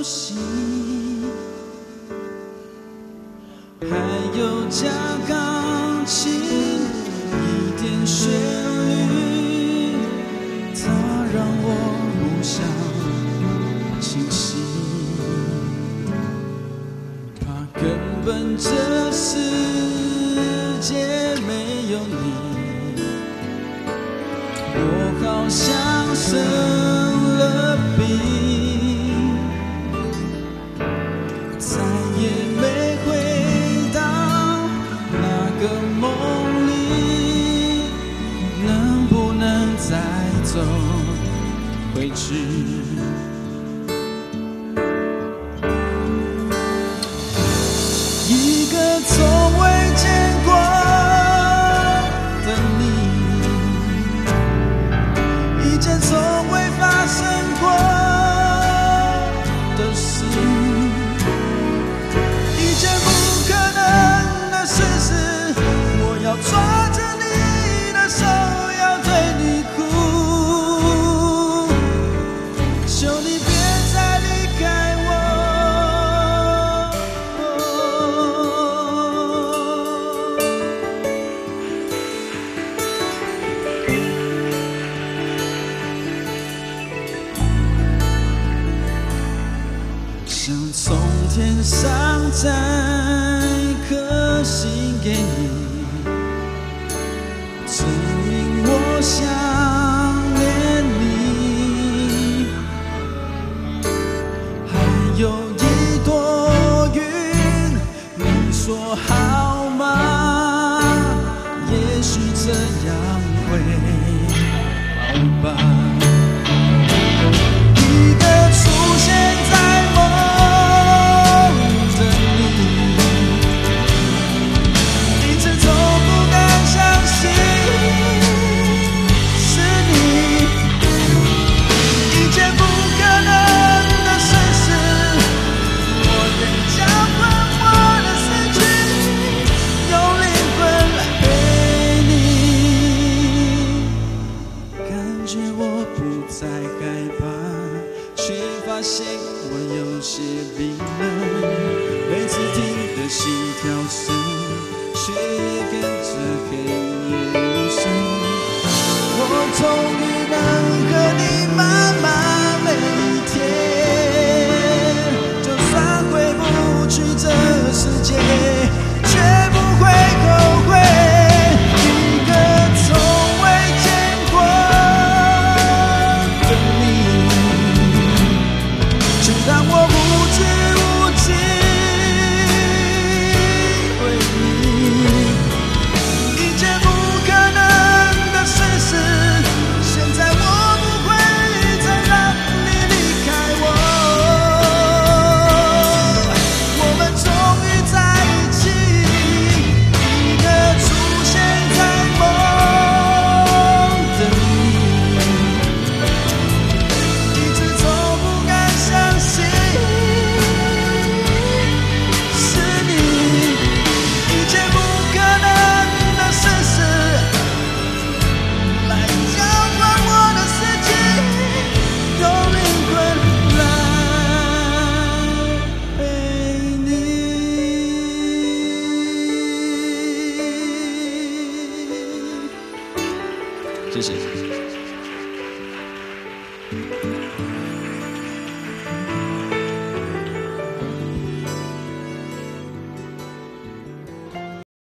息，还有架钢琴一点旋律，它让我梦想清晰。怕根本这世界没有你，我好像生了病，再也没回到那个梦里，能不能再走回去？一个从未见过的你，一件从未发生过的事，一件不可能的事实。我要抓着你的手，要对你哭，求你别再离开我。想从天上摘颗星给你，证明我想念你。还有一朵云，你说好吗？也许这样会好吧。一个出现在梦的你，一直都不敢相信是你，一件不可能的事实，我愿交换我的思绪，用灵魂来陪你。感觉我不再害怕，却发现我有些冰冷，每次听的心跳声，却也跟着黑夜无声。我终于能和你慢慢每一天，就算回不去这世界，绝不会后悔。一个从未见过的你，就让我无知无己为你，一件不可能的事实。现在我不会再让你离开我，我们终于在一起。一个出现在梦的你，一直都不敢相信是你，一件不可能的事实，来交换我的世界，用灵魂来陪你。谢谢。